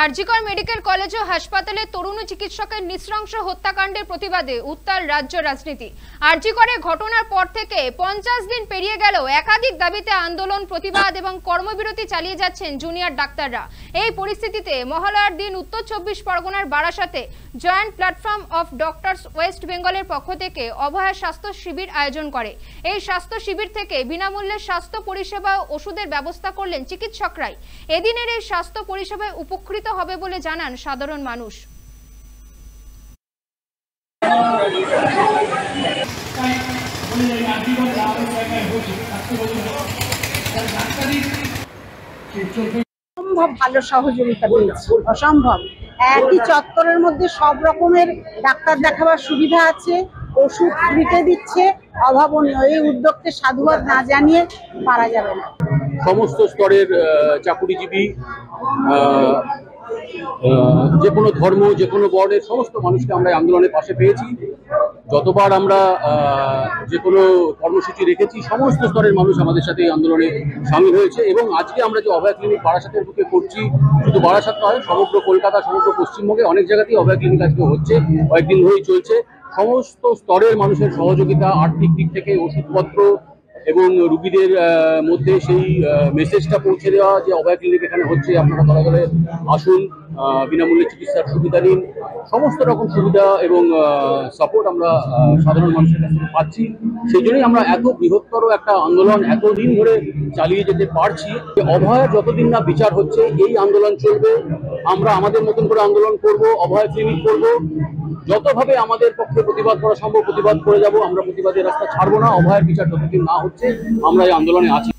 RG Kar medical college ও হাসপাতালে তরুণ চিকিৎসকের নৃশংস হত্যাকাণ্ডের প্রতিবাদে উত্তাল রাজ্য রাজনীতি। আরজিকরের ঘটনার পর থেকে 50 দিন পেরিয়ে গেলেও একাধিক দাবিতে আন্দোলন, প্রতিবাদ এবং কর্মবিরতি চালিয়ে যাচ্ছেন জুনিয়র ডাক্তাররা। এই পরিস্থিতিতে মহালয়ার দিন উত্তর 24 পরগনার বারাসাতে joint platform of doctors West বেঙ্গলের পক্ষ থেকে অভয়া স্বাস্থ্য শিবির আয়োজন করে। এই স্বাস্থ্য শিবির থেকে বিনামূল্যে স্বাস্থ্য পরিষেবা ও ওষুধের ব্যবস্থা করলেন চিকিৎসকরাই। এদিনের এই স্বাস্থ্য পরিষেবায় উপকৃত হবে বলে জানান সাধারণ মানুষ। অসম্ভব ভালো সহযোগিতা পেয়েছি, অসম্ভব। একই চত্বরের মধ্যে সব রকমের ডাক্তার দেখাবার সুবিধা আছে, ওষুধ ফ্রিতে দিচ্ছে, অভাবনীয়। এই উদ্যোগকে সাধুবাদ না জানিয়ে পারা যাবে না। সমস্ত স্তরের চাকুরিজীবী, যে কোনো ধর্ম, যে কোনো বর্ণের সমস্ত মানুষকে আমরা আন্দোলনের পাশে পেয়েছি। যতবার আমরা যে কোনো কর্মসূচি রেখেছি, সমস্ত স্তরের মানুষ আমাদের সাথে এই আন্দোলনে সামিল হয়েছে। এবং আজকে আমরা যে অভয়া ক্লিনিক বারাসাতের বুকে করছি, শুধু বারাসাত নয়, সমগ্র কলকাতা, সমগ্র পশ্চিমবঙ্গে অনেক জায়গাতেই অভয়া ক্লিনিক আজকে হচ্ছে, কয়েকদিন ধরেই চলছে। সমস্ত স্তরের মানুষের সহযোগিতা, আর্থিক দিক থেকে ওষুধপত্র এবং রুগীদের মধ্যে সেই মেসেজটা পৌঁছে দেওয়া যে অভয়া ক্লিনিক এখানে হচ্ছে, আপনারা দলে দলে আসুন, বিনামূল্যে চিকিৎসার সুবিধা নিন। সমস্ত রকম সুবিধা এবং সাপোর্ট আমরা সাধারণ মানুষের কাছ থেকে পাচ্ছি। সেই জন্যই আমরা এত বৃহত্তর একটা আন্দোলন এতদিন ধরে চালিয়ে যেতে পারছি। অভয়া যতদিন না বিচার হচ্ছে, এই আন্দোলন চলবে। আমরা আমাদের মতন করে আন্দোলন করব, অভয়া ক্লিনিক করব। যতভাবে আমাদের পক্ষে প্রতিবাদ করা সম্ভব প্রতিবাদ করে যাব। আমরা প্রতিবাদের রাস্তা ছাড়বো না। অভয়ের বিচার যতদিন না হচ্ছে আমরা এই আন্দোলনে আছি।